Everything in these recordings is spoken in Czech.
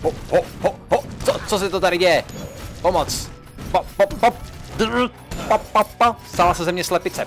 Co se to tady děje? Pomoc. Stala se ze mě slepice.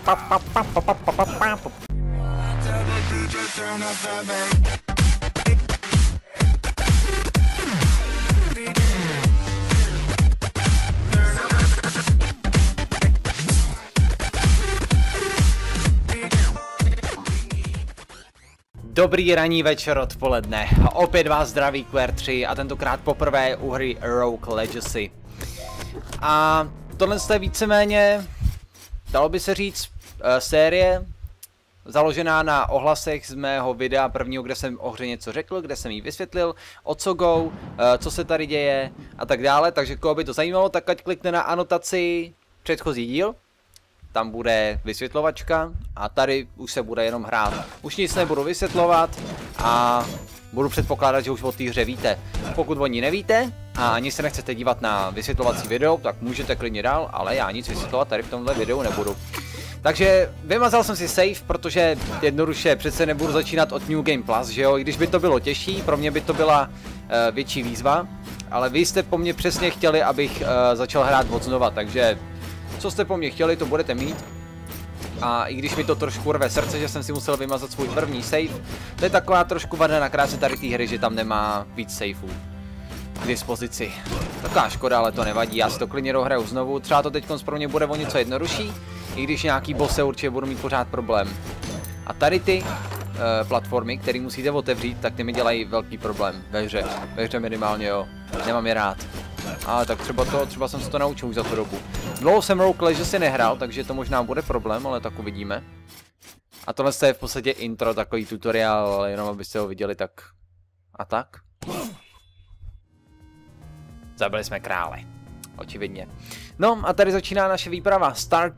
Dobrý ranní večer, odpoledne. A opět vás zdraví QR3 a tentokrát poprvé u hry Rogue Legacy. A tohle je víceméně, dalo by se říct, série založená na ohlasech z mého videa prvního, kde jsem o hře něco řekl, kde jsem jí vysvětlil, o co go, co se tady děje a tak dále. Takže koho by to zajímalo, tak ať klikne na anotaci předchozí díl. Tam bude vysvětlovačka a tady už se bude jenom hrát. Už nic nebudu vysvětlovat a budu předpokládat, že už o té hře víte. Pokud o ní nevíte a ani se nechcete dívat na vysvětlovací video, tak můžete klidně dál, ale já nic vysvětlovat tady v tomhle videu nebudu. Takže vymazal jsem si save, protože jednoduše přece nebudu začínat od New Game Plus, že jo? I když by to bylo těžší, pro mě by to byla větší výzva, ale vy jste po mně přesně chtěli, abych začal hrát od znova, takže co jste po mně chtěli, to budete mít. A i když mi to trošku rve srdce, že jsem si musel vymazat svůj první save, to je taková trošku vada na kráse tady té hry, že tam nemá víc saveů k dispozici. Taková škoda, ale to nevadí, já si to klidně dohraju znovu, třeba to teď pro mě bude o něco jednodušší, i když nějaký bosse určitě budu mít pořád problém. A tady ty platformy, které musíte otevřít, tak ty mi dělají velký problém ve hře minimálně, jo, nemám je rád. Ale tak třeba jsem se to naučil už za tu dobu. Dlouho jsem Rogue Legacy nehrál, takže to možná bude problém, ale tak uvidíme. A tohle je v podstatě intro, takový tutoriál, ale jenom abyste ho viděli tak. A tak. Zabili jsme krále. Očividně. No a tady začíná naše výprava. Start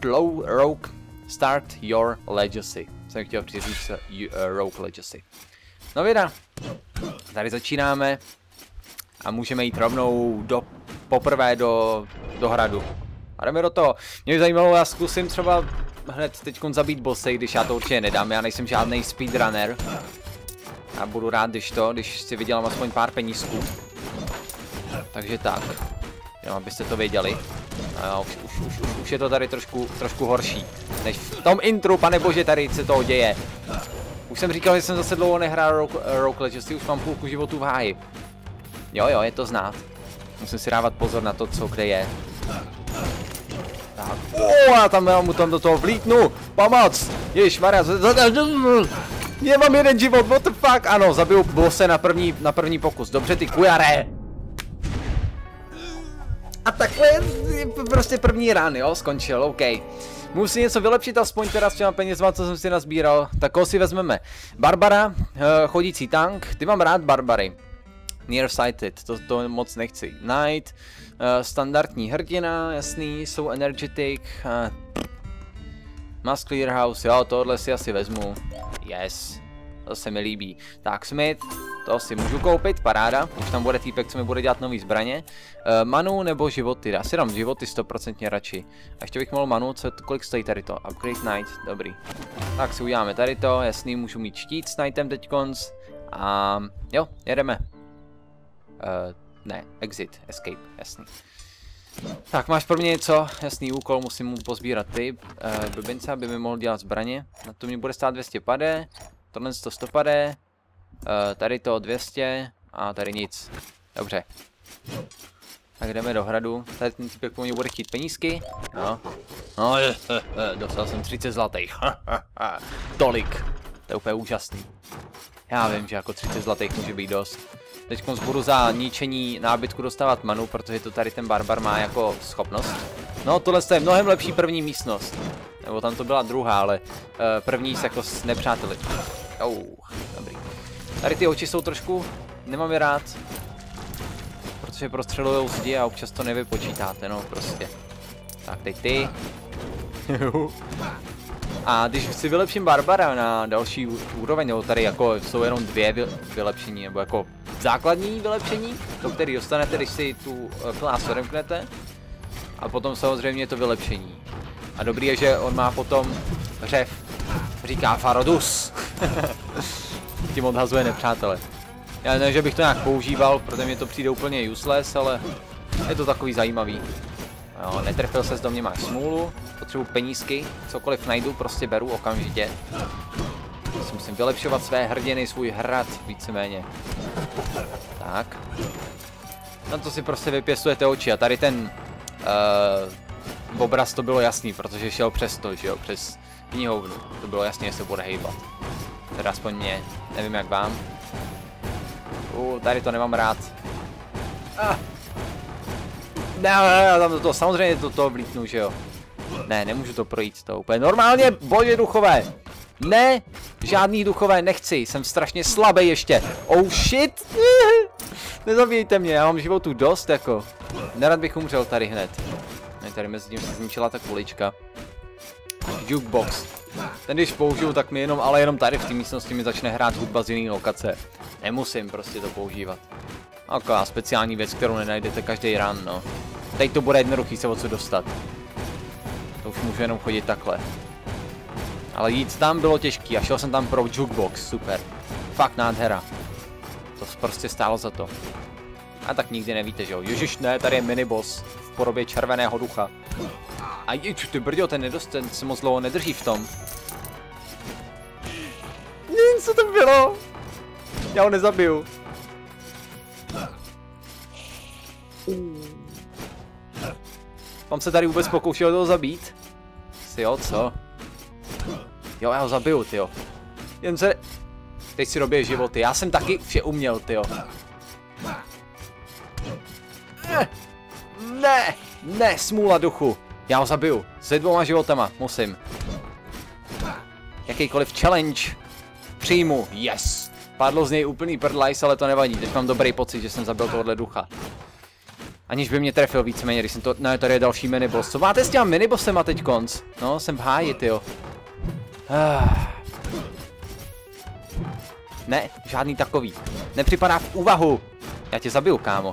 your legacy. Jsem chtěl říct Rogue Legacy. No věda. Tady začínáme. A můžeme jít rovnou poprvé do hradu. A jdeme do toho. Mě by zajímalo, já zkusím třeba hned teď zabít bossy, když já to určitě nedám. Já nejsem žádný speedrunner. Já budu rád, když si vydělám aspoň pár penízků. Takže tak. Jenom abyste to věděli. A už je to tady trošku horší. Než v tom intru, pane bože, tady se toho děje. Už jsem říkal, že jsem zase dlouho nehrál Rogue Legacy, už mám půlku životu v háji. Jo, je to znát. Musím si dávat pozor na to, co kde je. Tak. Já tam do toho vlítnu. Pomoc! Ježišmarja. Nemám jeden život, what the fuck? Ano, zabiju bosse na první pokus. Dobře, ty kujare. A takhle je prostě první run, jo, skončil, OK. Musím něco vylepšit aspoň teda s těma penězma, co jsem si nazbíral. Tak koho si vezmeme? Barbara, chodící tank, ty mám rád Barbary. Nearsighted, to moc nechci. Knight, standardní hrdina, jasný, jsou energetic. Must clear house, jo, tohle si asi vezmu. Yes, to se mi líbí. Tak, Smith, to si můžu koupit, paráda. Už tam bude týpek, co mi bude dělat nový zbraně. Manu nebo životy, já si dám životy 100% radši. A ještě bych mohl manu, kolik stojí tady to? Upgrade Knight, dobrý. Tak si uděláme tady to, jasný, můžu mít štít s Knightem teďkonc. A jo, jedeme. Ne, exit, escape, jasný. Tak, máš pro mě něco, jasný úkol, musím mu pozbírat ty blbince, aby mi mohl dělat zbraně. Na to mi bude stát 200 pade, tohle 100 pade, tady to 200 a tady nic. Dobře. Tak jdeme do hradu, tady ten týpek po mně bude chtít penízky. No, dostal jsem 30 zlatých. Tolik, to je úplně úžasný. Já vím, že jako 30 zlatých může být dost. Teď budu za ničení nábytku dostávat manu, protože to tady ten barbar má jako schopnost. No, tohle je mnohem lepší první místnost. Nebo tam to byla druhá, ale první se jako s nepřáteli. Dobrý. Tady ty oči jsou trošku, nemám je rád. Protože prostřelujou zdi a občas to nevypočítáte, no prostě. Tak, teď ty. A když si vylepším Barbara na další úroveň, nebo tady jako jsou jenom dvě vylepšení, nebo jako základní vylepšení, do který dostanete, když si tu klásu odemknete. A potom samozřejmě to vylepšení. A dobrý je, že on má potom řev. Říká Farodus. Tím odhazuje nepřátele. Já ne, že bych to nějak používal, protože mi to přijde úplně useless, ale je to takový zajímavý. Jo, netrefil ses do mě, máš smůlu, potřebuji penízky, cokoliv najdu, prostě beru okamžitě. Musím vylepšovat své hrdiny, svůj hrad, víceméně. Tak. Na to si prostě vypěstujete oči a tady ten obraz to bylo jasný, protože šel přes to, že jo, přes knihovnu. To bylo jasně, že se bude hejbat. Teda aspoň mě, nevím jak vám. Tady to nemám rád. Ne, tam do toho, samozřejmě do toho vlítnu, že jo. Ne, nemůžu to projít, to úplně normálně, boje duchové. Ne, žádný duchové nechci, jsem strašně slabý ještě. Oh shit. Nezabijte mě, já mám životů dost, jako. Nerad bych umřel tady hned. Ne, tady mezi tím se zničila ta kulička. Jukebox. Ten když použiju, tak mi jenom tady v té místnosti mi začne hrát hudba z jiné lokace. Nemusím prostě to používat. Taková speciální věc, kterou nenajdete každý run, no. Teď to bude jednoduchý se odsud dostat. To už můžu jenom chodit takhle. Ale jít tam bylo těžký a šel jsem tam pro jukebox, super. Fakt nádhera. To prostě stálo za to. A tak nikdy nevíte, že jo. Ježiš, ne, tady je miniboss v podobě červeného ducha. A ječ, ty brďo, ten se moc dlouho nedrží v tom. Co to bylo? Já ho nezabiju. Mám se tady vůbec pokoušel toho zabít? Si jo, co? Jo, já ho zabiju, tyjo. Jen se... Teď si dobije životy, já jsem taky vše uměl, tyjo. Ne, smůla duchu. Já ho zabiju, se 2 životama, musím. Jakýkoliv challenge přijmu, yes. Padlo z něj úplný prdlajs, ale to nevadí, teď mám dobrý pocit, že jsem zabil tohohle ducha. Aniž by mě trefil víceméně, když jsem to... Ne, tady je další miniboss. Co máte s těma minibossema teď konc? No, jsem v háji, tyjo. Ne, žádný takový. Nepřipadá v úvahu. Já tě zabiju, kámo.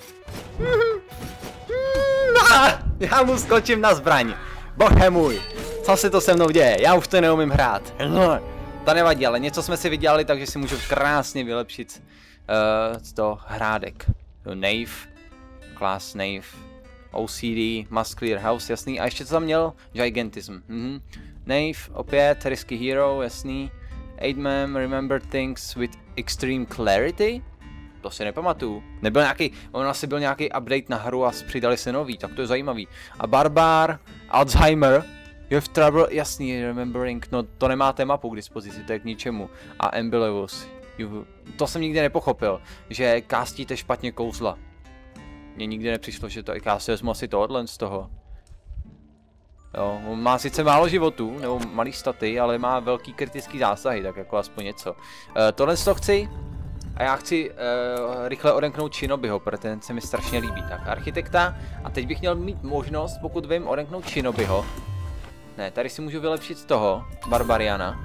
Já mu skočím na zbraň. Bože můj. Co se to se mnou děje? Já už to neumím hrát. To nevadí, ale něco jsme si vydělali, takže si můžu krásně vylepšit to hrádek. Knave. Class Knave. OCD. Must clear house, jasný. A ještě co tam měl? Gigantism. Knave, opět. Risky hero, jasný. 8-man, remember things with extreme clarity? To si nepamatuju. Nebyl nějaký, on asi byl nějaký update na hru a přidali se nový, tak to je zajímavý. A Barbar, Alzheimer, you have trouble, jasný, remembering, no to nemáte mapu k dispozici, to je k ničemu. A Embelevus, to jsem nikdy nepochopil, že kástíte špatně kouzla. Mně nikdy nepřišlo, že to je, já si vezmu asi tohle z toho. Jo, on má sice málo životů, nebo malý staty, ale má velký kritický zásahy, tak jako aspoň něco. Tohle to chci. A já chci rychle odemknout Shinobiho, protože ten se mi strašně líbí. Tak, architekta. A teď bych měl mít možnost, pokud vím, odemknout Shinobiho. Ne, tady si můžu vylepšit toho, Barbariana.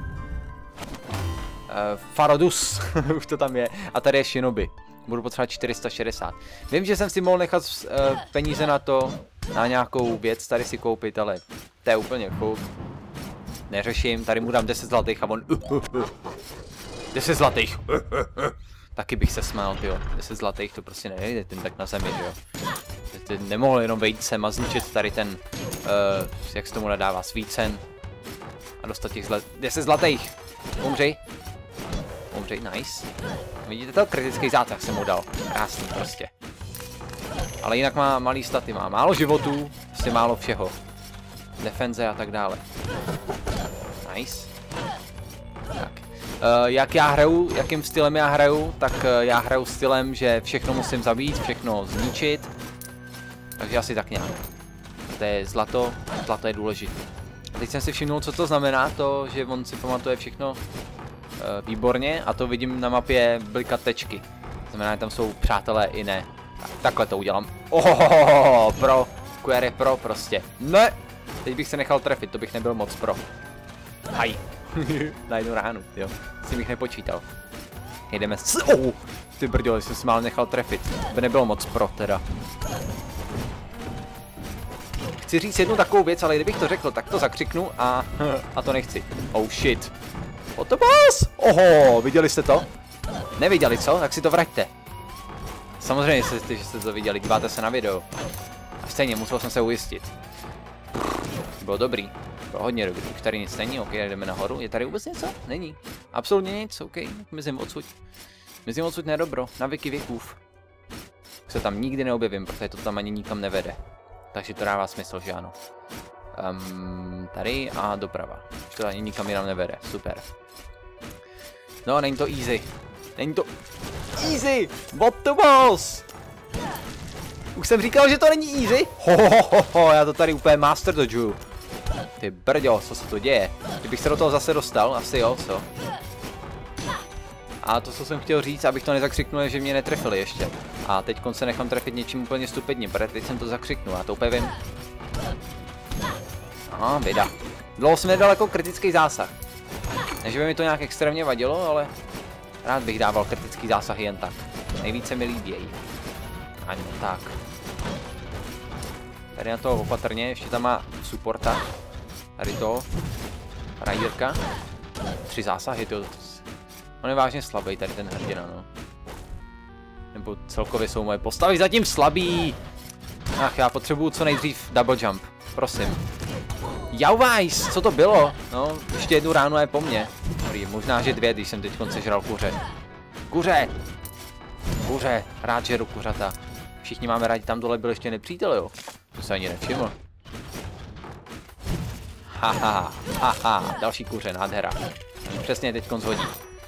Farodus, už to tam je. A tady je Shinobi. Budu potřebovat 460. Vím, že jsem si mohl nechat peníze na to, na nějakou věc tady si koupit, ale to je úplně cool. Neřeším, tady mu dám 10 zlatých a on... 10 zlatých. Taky bych se smál, jo. 10 zlatých to prostě nejde ten tak na zemi, jo. Ty nemohl jenom vejít sem a zničit tady ten, jak se tomu nadává, svícen. A dostat těch 10 zlatých. Umři. Umři, nice. Vidíte to? Kritický zásah jsem mu dal. Krásný prostě. Ale jinak má malý staty, má málo životů, prostě málo všeho. Defenze a tak dále. Nice. Tak. Jak já hraju, jakým stylem já hraju, tak já hraju stylem, že všechno musím zabít, všechno zničit. Takže asi tak nějak. To je zlato, zlato je důležité. Teď jsem si všimnul, co to znamená, to, že on si pamatuje všechno výborně a to vidím na mapě blikat tečky. Znamená, že tam jsou přátelé i ne. Tak, takhle to udělám. Ohohoho, pro. QR je pro prostě. Ne! Teď bych se nechal trefit, to bych nebyl moc pro. Haj. Na jednu ránu, jo. Si bych nepočítal. Jdeme s... Ty brďo, jsem si mal nechal trefit. By nebylo moc pro teda. Chci říct jednu takovou věc, ale kdybych to řekl, tak to zakřiknu a to nechci. Oh shit. What the boss? Oho, viděli jste to? Neviděli co? Tak si to vraťte. Samozřejmě, že jste to viděli, díváte se na video. A stejně, musel jsem se ujistit. Bylo dobrý. Bylo hodně dobrý. Už tady nic není, ok, jdeme nahoru. Je tady vůbec něco? Není. Absolutně nic, ok, mizím odsud. Mizím odsud nedobro, na věky věkův. Se tam nikdy neobjevím, protože to tam ani nikam nevede. Takže to dává smysl, že ano. Tady a doprava. Už to ani nikam jinam nevede, super. No, není to easy. Není to easy! What the balls? Už jsem říkal, že to není easy. Já to tady úplně master dodžuju. Ty brďo, co se to děje? Kdybych se do toho zase dostal, asi jo, co? A to, co jsem chtěl říct, abych to nezakřiknul, je, že mě netrefili ještě. A teď se nechám trefit něčím úplně stupidním, protože teď jsem to zakřiknul, já to úplně vím. Aha, běda. Dlouho jsem nedal jako kritický zásah. Ne, že by mi to nějak extrémně vadilo, ale rád bych dával kritický zásah jen tak. Nejvíce mi líbějí. Ani tak. Tady na to opatrně, ještě tam má supporta. Tady to. Rajírka. 3 zásahy, to. On je vážně slabý tady ten hrdina, no. Nebo celkově jsou moje postavy zatím slabý. Ach, já potřebuju co nejdřív double jump. Prosím. Jauvajs, co to bylo? No, ještě jednu ránu je po mně. Dobrý, možná, že 2, když jsem teď sežral kuře. Kuře! Kuře, rád žeru kuřata. Všichni máme rádi, tam dole byl ještě nepřítel, jo? To se ani nevšiml. Haha, další kuře, nádhera. Přesně teď zhodí.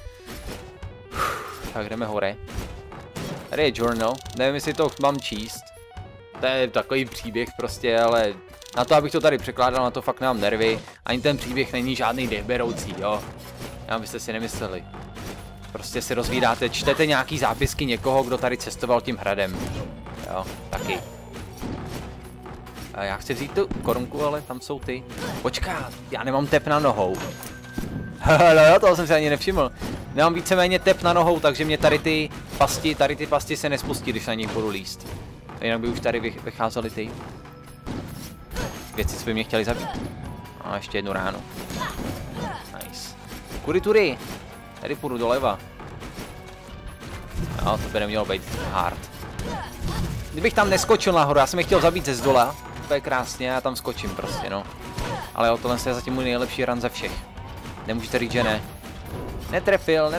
Tak jdeme hore. Tady je journal, nevím, jestli to mám číst. To je takový příběh prostě, ale na to, abych to tady překládal, na to fakt nemám nervy. Ani ten příběh není žádný dechberoucí, jo. Já byste si nemysleli. Prostě si rozvídáte, čtete nějaký zápisky někoho, kdo tady cestoval tím hradem. Jo, taky. A já chci vzít tu korunku, ale tam jsou ty. Počkat, já nemám tep na nohou. No, toho jsem si ani nevšiml. Nemám víceméně tep na nohou, takže mě tady ty pasti se nespustí, když na nich budu líst. Jinak by už tady vycházely ty věci, co by mě chtěli zabít. A ještě jednu ránu. Nice. Kudy tudy? Tady půjdu doleva. No, to by nemělo být hard. Kdybych tam neskočil nahoru, já jsem je chtěl zabít ze zdola. To je krásně, já tam skočím prostě, no. Ale o tohle je zatím můj nejlepší run ze všech. Nemůžete říct, že ne. Netrefil.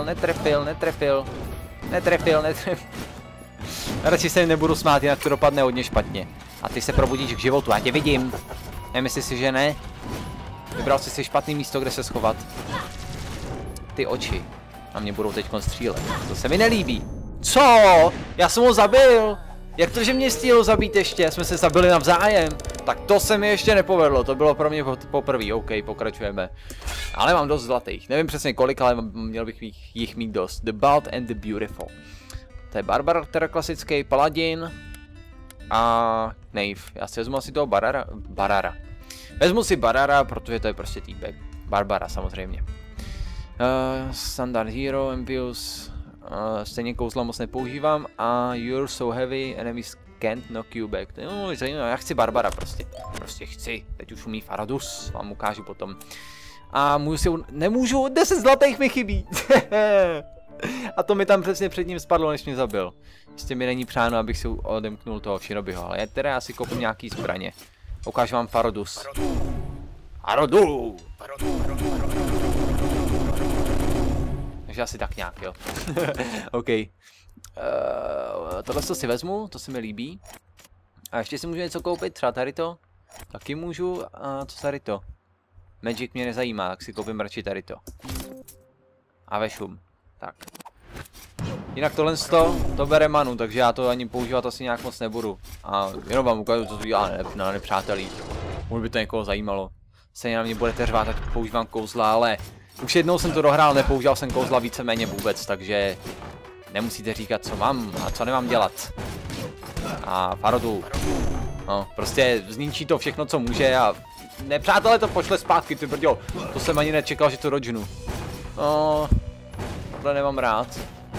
Radši se nebudu smát, jinak to dopadne hodně špatně. A ty se probudíš k životu, já tě vidím. Nemyslíš si, že ne? Vybral jsi si špatný místo, kde se schovat. Ty oči na mě budou teď střílet. To se mi nelíbí. Co? Já jsem ho zabil. Jak to, že mě stihlo zabít ještě? Jsme se zabili navzájem. Tak to se mi ještě nepovedlo. To bylo pro mě poprvé. OK, pokračujeme. Ale mám dost zlatých. Nevím přesně kolik, ale měl bych jich mít dost. The Bold and the Beautiful. To je barbar, teda klasický paladin. A Knave. Já si vezmu asi toho Barara. Vezmu si Barara, protože to je prostě týpek. Barbara samozřejmě. Standard Hero, Impius. Stejně kouzla moc nepoužívám. A You're so heavy, enemies can't knock you back. No, zajímavé, já chci Barbara prostě. Prostě chci. Teď už umí Faradus, vám ukážu potom. A nemůžu, 10 zlatých mi chybí. A to mi tam přesně před ním spadlo, než mě zabil. Ještě mi není přáno, abych si odemknul toho Shinobiho, ale teda já si koupím nějaký zbraně. Ukážu vám Faradus. Farodu! Takže asi tak nějak, jo. OK. Tohle si vezmu, to se mi líbí. A ještě si můžu něco koupit, třeba tady to. Taky můžu, a co tady to? Magic mě nezajímá, tak si koupím radši tady to. A vešum. Tak. Jinak tohle to bere manu, takže já to ani používat asi nějak moc nebudu. A jenom vám ukážu, co to dělá na nepřátelích. Můj by to někoho zajímalo. Stejně na mě budete řvát, tak používám kouzla, ale už jednou jsem to dohrál, nepoužíval jsem kouzla víceméně vůbec, takže nemusíte říkat, co mám a co nemám dělat. A Farodu. No, prostě zničí to všechno, co může a nepřátelé to pošle zpátky, ty brďo. To jsem ani nečekal, že to dodžnu. No, tohle nemám rád.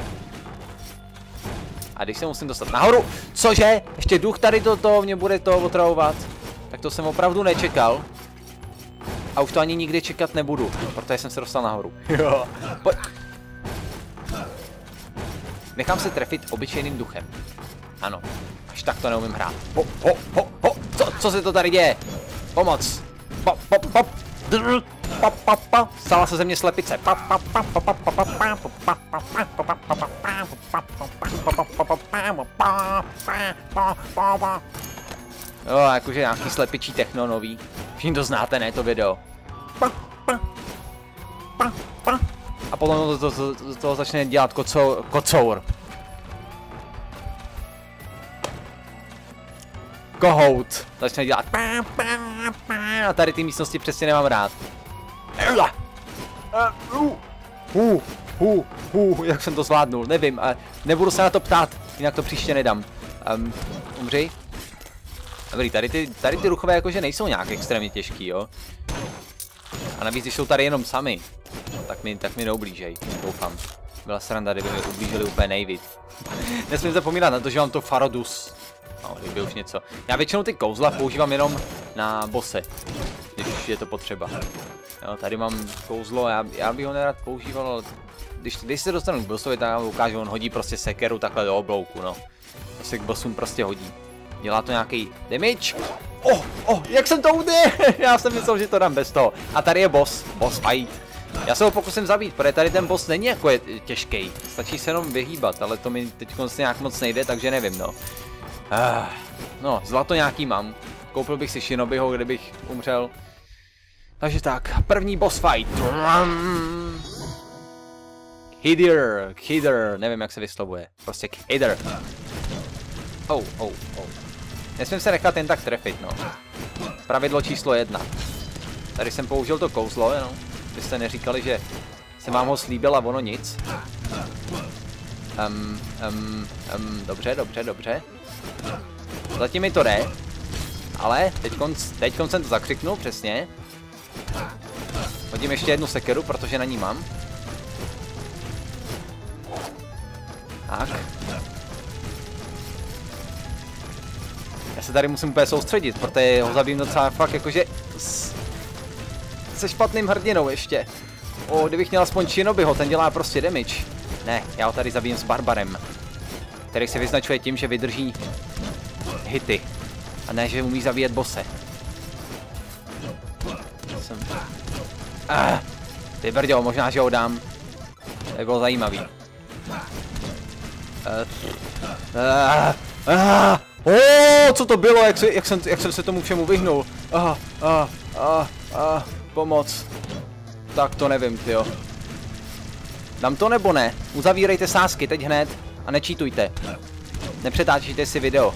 A když se musím dostat nahoru, cože? Ještě duch tady to mě bude to otravovat. Tak to jsem opravdu nečekal. A už to ani nikdy čekat nebudu, protože jsem se dostal nahoru. Jo. Nechám se trefit obyčejným duchem. Ano, až tak to neumím hrát. Co se to tady děje? Pomoc. Stala se ze mě slepice. Jo, jakože nějaký slepičí techno nový. Všichni to znáte, ne, to video. A potom to začne dělat kocour. Kohout. Začne dělat. A tady ty místnosti přesně nemám rád. Jak jsem to zvládnul, nevím. Nebudu se na to ptát, jinak to příště nedám. Umři. Dobrý, tady ty ruchové jakože nejsou nějak extrémně těžký, jo. A navíc, když jsou tady jenom sami, tak mi neublížej, doufám. Byla sranda, kdyby mi ublížili úplně nejvíc. Nesmím zapomínat na to, že mám to Farodus. No, kdyby už něco. Já většinou ty kouzla používám jenom na bose, když je to potřeba. Jo, tady mám kouzlo, já bych ho nerad používal, ale když se dostanu k bossovi, tak vám ukážu, on hodí prostě sekeru takhle do oblouku, no. To se k bossům prostě hodí. Dělá to nějaký damage. Jak jsem to udělal? Já jsem myslel, že to dám bez toho. A tady je boss fight. Já se ho pokusím zabít, protože tady ten boss není jako těžký. Stačí se jenom vyhýbat, ale to mi teď nějak moc nejde, takže nevím, no. No, zlato nějaký mám. Koupil bych si Shinobiho, kdybych umřel. Takže tak, první boss fight. Kidder, nevím jak se vyslovuje. Prostě Kidder. Nesmím se nechat jen tak trefit, no. Pravidlo číslo 1. Tady jsem použil to kouzlo, jenom. Byste neříkali, že jsem vám ho slíbil a ono nic. Dobře. Zatím mi to jde. Ale teďkon jsem to zakřiknul, přesně. Hodím ještě jednu sekeru, protože na ní mám. Tak. Já se tady musím úplně soustředit, protože ho zabijím docela fakt jakože se špatným hrdinou ještě. Kdybych měl aspoň Shinobiho, ten dělá prostě damage. Ne, já ho tady zabijím s Barbarem, který se vyznačuje tím, že vydrží hity. A ne, že umí zabíjet bose. Ty brďo, možná, že ho dám. To by bylo zajímavý. Co to bylo? Jak jsem se tomu všemu vyhnul? Pomoc. Tak to nevím, tyjo. Dám to nebo ne? Uzavírejte sázky teď hned a nečítujte. Nepřetáčíte si video.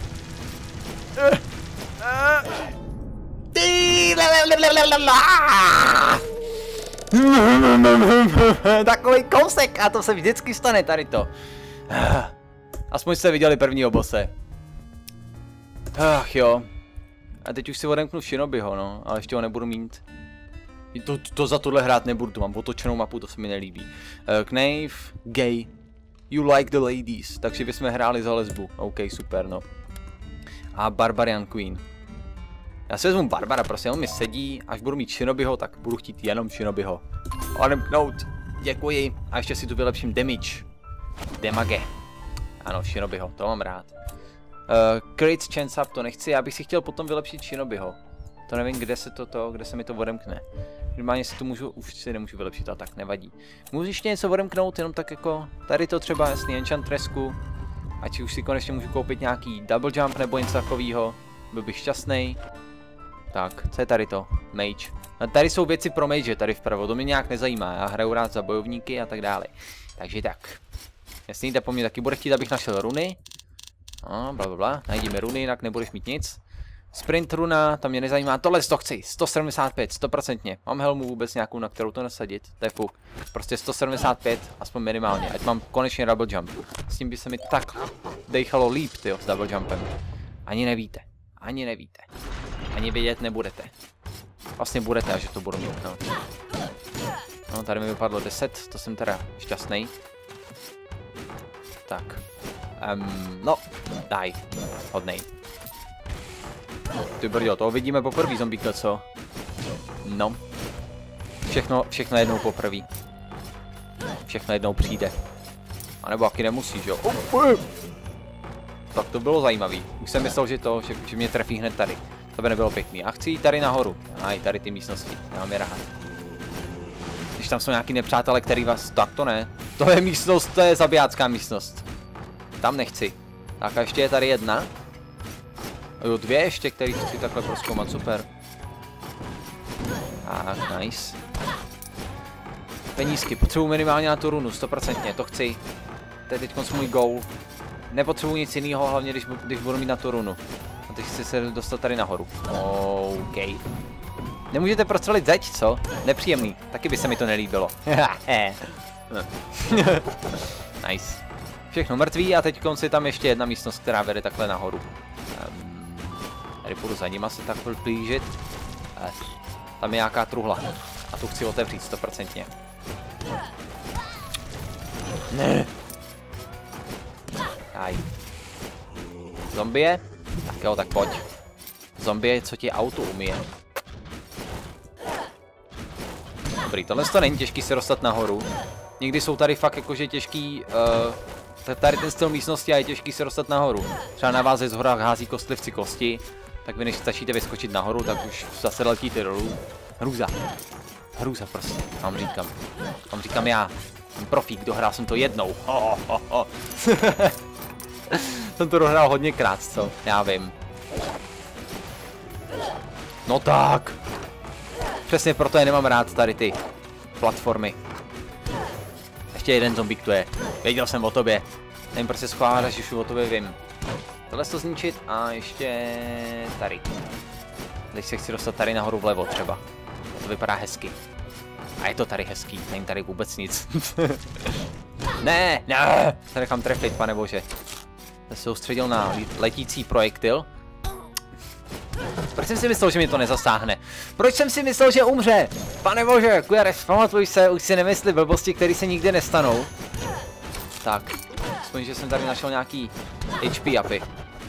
Takový kousek a to se vždycky stane tady to. Aspoň jste viděli prvního bose. Ach jo. A teď už si odemknu Shinobiho, no, ale ještě ho nebudu mít. To za tohle hrát nebudu, to mám otočenou mapu, to se mi nelíbí. Knave, gay. You like the ladies, takže bychom hráli za lesbu. OK, super, no. A Barbarian Queen. Já si vezmu Barbara, prostě on mi sedí, až budu mít Shinobiho, tak budu chtít jenom Shinobiho. Odemknout, děkuji. A ještě si tu vylepším damage. Damage. Ano, Shinobiho, to mám rád. Crit chance up, to nechci, já bych si chtěl potom vylepšit Shinobiho. To nevím, kde se mi to odemkne. Normálně si to můžu, už si nemůžu vylepšit, a tak nevadí. Můžu ještě něco odemknout, jenom tak jako, tady to třeba, jasný, Enchantresku. Ať už si konečně můžu koupit nějaký double jump nebo něco takového. Byl bych šťastný. Tak, co je tady to? Mage. A tady jsou věci pro mage, tady vpravo, to mě nějak nezajímá, já hraju rád za bojovníky a tak dále. Takže tak. Jasný, to po mně taky bude chtít, abych našel runy. Blablabla, najdíme runy, jinak nebudeš mít nic. Sprint runa, tam mě nezajímá, tohle to chci, 175, 100%. Mám helmu vůbec nějakou, na kterou to nasadit, to je fuk. Prostě 175, aspoň minimálně, ať mám konečně double jump. S tím by se mi tak dejchalo líp, tyjo, s double jumpem. Ani nevíte, ani vědět nebudete. Vlastně budete, až to budu mít, no. No, tady mi vypadlo 10, to jsem teda šťastný. Tak. No, daj, hodnej. Ty brďo, toho vidíme poprvé, zombíka, co? No. Všechno jednou poprvé. Všechno jednou přijde. A nebo taky nemusíš, jo. Tak to bylo zajímavý. Už jsem myslel, že mě trefí hned tady. To by nebylo pěkný. A chci jít tady nahoru. A i tady ty místnosti. Nemám je rád. Když tam jsou nějaký nepřátelé, který vás... Tak to ne. To je místnost, to je zabijácká místnost. Tam nechci. Tak a ještě je tady jedna. Jo, dvě ještě, který chci takhle prozkoumat, super. Tak, nice. Penízky, potřebuji minimálně na tu runu, 100%, to chci. To je teď můj goal. Nepotřebuji nic jiného, hlavně když budu mít na tu runu. A teď chci se dostat tady nahoru. OK. Nemůžete prostřelit zeď, co? Nepříjemný, taky by se mi to nelíbilo. Nice. Všechno mrtví a teď je tam ještě jedna místnost, která vede takhle nahoru. Tady půjdu za nima se takhle blížit. Tam je nějaká truhla. A tu chci otevřít 100%. Ne. Aj. Zombie? Tak jo, tak pojď. Zombie, co ti auto umije. Dobrý, tohle to není těžký se dostat nahoru. Někdy jsou tady fakt jakože těžký, tady ten styl místnosti a je těžký se dostat nahoru. Třeba na vás je zhora hází kostlivci kosti, tak vy než stačíte vyskočit nahoru, tak už zase letíte dolů. Hrůza. Hrůza prostě, vám říkám já. Jsem profík, dohrál jsem to jednou. Jsem to dohrál hodněkrát, co? Já vím. No tak. Přesně proto je nemám rád tady ty platformy. Ještě jeden zombík tu je. Věděl jsem o tobě. Nevím, proč se schovávat, až už o tobě vím. Tohle to zničit a ještě tady. Teď se chci dostat tady nahoru vlevo třeba. To vypadá hezky. A je to tady hezký, není tady vůbec nic. Ne, ne, se nechám trefit, pane bože. Se soustředil na letící projektil. Proč jsem si myslel, že mi to nezasáhne? Proč jsem si myslel, že umře? Pane bože, Kujares, pamatuj se, už si nemyslí blbosti, které se nikdy nestanou. Tak, aspoň, že jsem tady našel nějaký HP upy.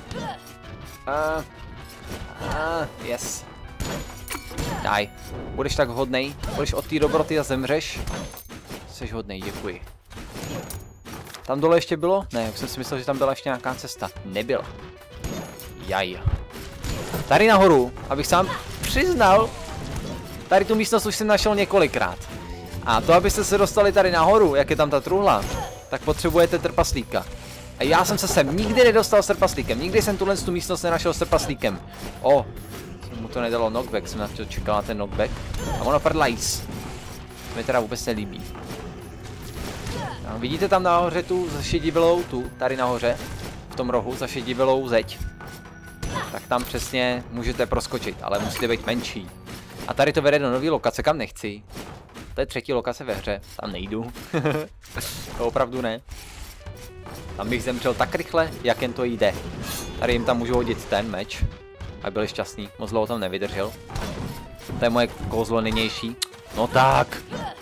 Yes. Daj, budeš tak hodnej, budeš od té dobroty a zemřeš. Jseš hodnej, děkuji. Tam dole ještě bylo? Ne, už jsem si myslel, že tam byla ještě nějaká cesta. Nebyla. Jaj. Tady nahoru, abych sám přiznal, tady tu místnost už jsem našel několikrát. A to, abyste se dostali tady nahoru, jak je tam ta truhla, tak potřebujete trpaslíka. A já jsem se sem nikdy nedostal s trpaslíkem, nikdy jsem tuhle tu místnost nenašel s trpaslíkem. Mu to nedalo knockback, jsem na to čekal na ten knockback. A ono prdlajs. To mi teda vůbec nelíbí. No, vidíte tam nahoře tu zašedivělou, tady nahoře, v tom rohu, zašedivělou zeď. Tak tam přesně můžete proskočit, ale musíte být menší. A tady to vede do nové lokace, kam nechci. To je třetí lokace ve hře, tam nejdu. To opravdu ne. Tam bych zemřel tak rychle, jak jen to jde. Tady jim tam můžu hodit ten meč. A byli šťastný, moc dlouho tam nevydržel. To je moje kouzlo nynější. No tak.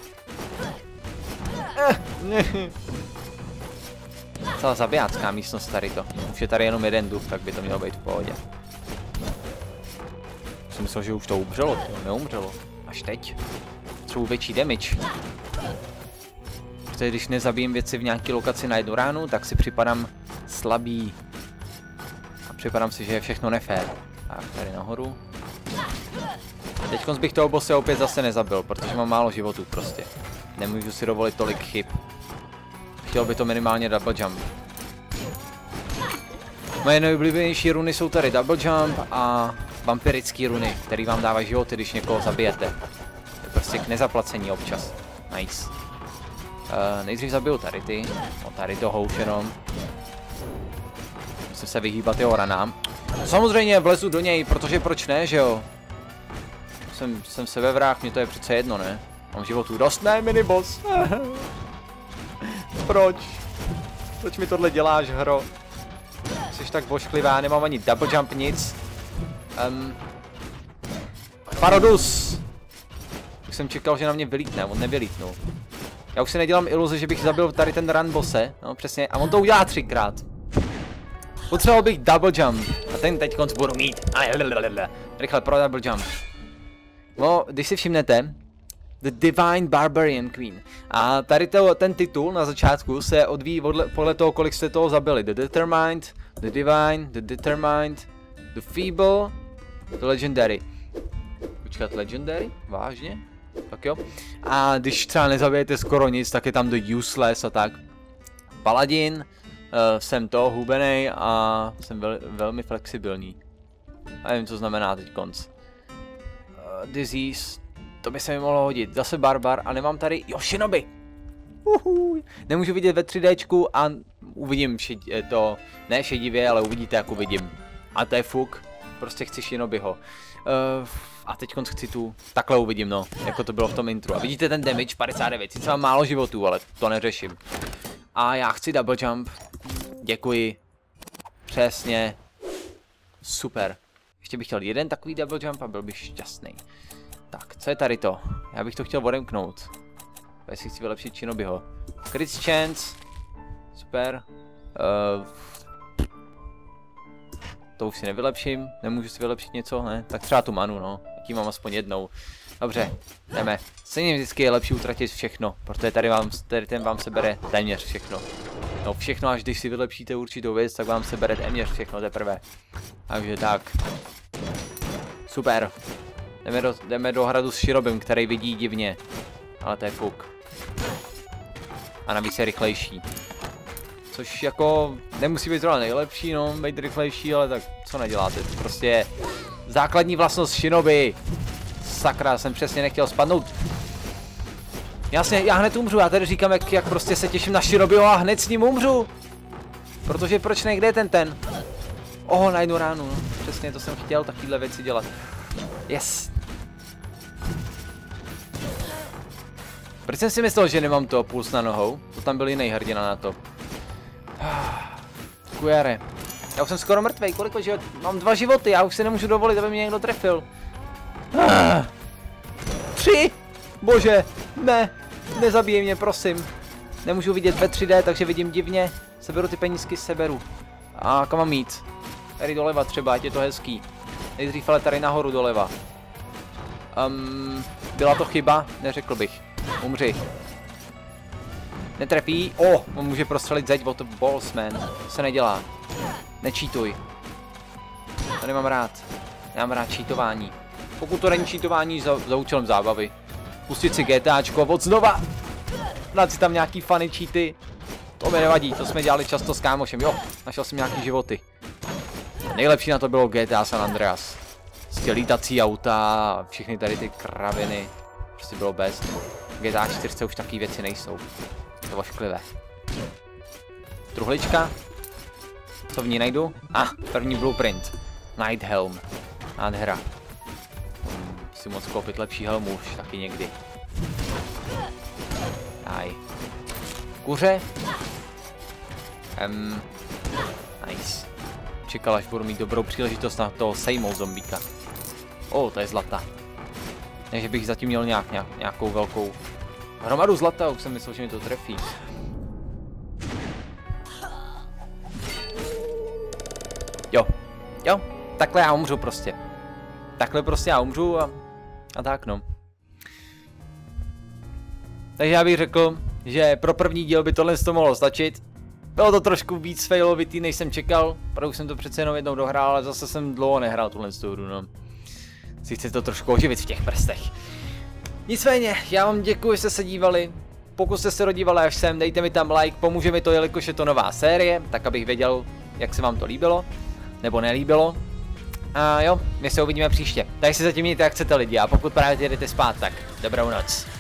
Celá zabijácká místnost tady to. Už je tady jenom jeden duch, tak by to mělo být v pohodě. Jsem myslel, že už to umřelo, neumřelo. Až teď. Potřebuji větší damage. Protože když nezabijím věci v nějaké lokaci na jednu ránu, tak si připadám slabý. A připadám si, že je všechno nefér. Tak, tady nahoru. Teď bych toho bosse opět zase nezabil, protože mám málo životů prostě. Nemůžu si dovolit tolik chyb. Chtěl by to minimálně double jump. Moje nejoblíbenější runy jsou tady double jump a vampirické runy, které vám dávají životy, když někoho zabijete. To je prostě k nezaplacení občas. Nice. Nejdřív zabiju tady ty. Tady to houš jenom. Musím se vyhýbat jeho ranám. Samozřejmě vlezu do něj, protože proč ne, že jo? Jsem sebevrah, mě to je přece jedno, ne? Mám životů dost, ne, miniboss. Proč? Proč mi tohle děláš, hro? Jsi tak božklivá, nemám ani double jump, nic. Parodus! Už jsem čekal, že na mě vylítne, on nevylítnul. Já už si nedělám iluze, že bych zabil tady ten run bosse, no přesně, a on to udělá 3krát. Potřeboval bych double jump, a ten teď konc budu mít. Rychle pro double jump. No, když si všimnete, The Divine Barbarian Queen. A tady ten titul na začátku se odvíjí podle toho, kolik jste toho zabili. The Determined, The Divine, The Determined, The Feeble, The Legendary. Počkat, Legendary? Vážně? Tak jo. A když třeba nezabijete skoro nic, tak je tam The Useless a tak. Paladin, jsem to hubenej a jsem velmi flexibilní. A nevím, co znamená teď konc. Disease, to by se mi mohlo hodit. Zase barbar a nemám tady, jo, Shinobi. Nemůžu vidět ve 3Dčku a uvidím to, ne šedivě, ale uvidíte, jak uvidím. A to je fuk, prostě chci Shinobiho. A teď chci tu, takhle uvidím, no, jako to bylo v tom intru. A vidíte ten damage 59, sice mám málo životů, ale to neřeším. A já chci double jump. Děkuji. Přesně. Super. Ještě bych chtěl jeden takový double jump a byl bych šťastný. Tak, co je tady to? Já bych to chtěl odemknout. Jestli chci vylepšit Shinobiho. Crit chance. Super. To už si nevylepším. Nemůžu si vylepšit něco, ne? Tak třeba tu manu, no. Tím mám aspoň jednou. Dobře, jdeme. Stejně vždycky je lepší utratit všechno, protože tady ten vám sebere téměř všechno. No všechno, až když si vylepšíte určitou věc, tak vám sebere téměř všechno teprve. Takže tak. Super. Jdeme do hradu s Shinobim, který vidí divně. Ale to je fuk. A navíc je rychlejší. Což jako nemusí být zrovna nejlepší, no, být rychlejší, ale tak co neděláte, to prostě je základní vlastnost Shinobi. Sakra, jsem přesně nechtěl spadnout. Jasně, já hned umřu, já tady říkám, jak prostě se těším na Shinobiho a hned s ním umřu. Protože proč ne, kde je ten? Na jednu ránu, no. Přesně to jsem chtěl, takovýhle věci dělat. Yes. Proč jsem si myslel, že nemám to puls na nohou? To tam byl jiný hrdina na to. Kujare. Já už jsem skoro mrtvej, kolik život? Mám 2 životy, já už si nemůžu dovolit, aby mě někdo trefil. 3! Bože, ne, nezabíjej mě, prosím. Nemůžu vidět ve 3D, takže vidím divně. Seberu ty penízky, seberu. A kam mám jít? Tady doleva třeba, ať je to hezký. Nejdřív ale tady nahoru doleva. Byla to chyba? Neřekl bych. Umři. Netrefí. On může prostřelit zeď od balls, man. To se nedělá. Nečítuj. To nemám rád. Nemám rád čítování. Pokud to není čítování za účelem zábavy. Pustit si GTAčko od znova. Dát si tam nějaký funny cheaty. To mi nevadí, to jsme dělali často s kámošem. Jo, našel jsem nějaký životy. Nejlepší na to bylo GTA San Andreas. Prostě lítací auta a všechny tady ty kraviny. Prostě bylo best. GTA 4 už taky věci nejsou. To ošklivé. Truhlička. Co v ní najdu? První blueprint. Night Helm. Nádhera. Si moc koupit lepší helmu už taky někdy. Aj. Kuře. Nice. Čekal, až budu mít dobrou příležitost na toho sejmout zombíka. To je zlata. Takže bych zatím měl nějakou velkou hromadu zlata, už jsem myslel, že mi to trefí. Jo, takhle já umřu prostě. Takhle prostě já umřu a tak no. Takže já bych řekl, že pro první díl by tohle mohlo stačit. Bylo to trošku víc failovitý, než jsem čekal, protože jsem to přece jenom jednou dohrál, ale zase jsem dlouho nehrál tuhle hru, no. Si chci to trošku oživit v těch prstech. Nicméně, já vám děkuji, že jste se dívali. Pokud jste se dodívali až sem, dejte mi tam like, pomůže mi to, jelikož je to nová série, tak abych věděl, jak se vám to líbilo, nebo nelíbilo. A jo, my se uvidíme příště. Tak si zatím mějte, jak chcete lidi, a pokud právě jdete spát, tak dobrou noc.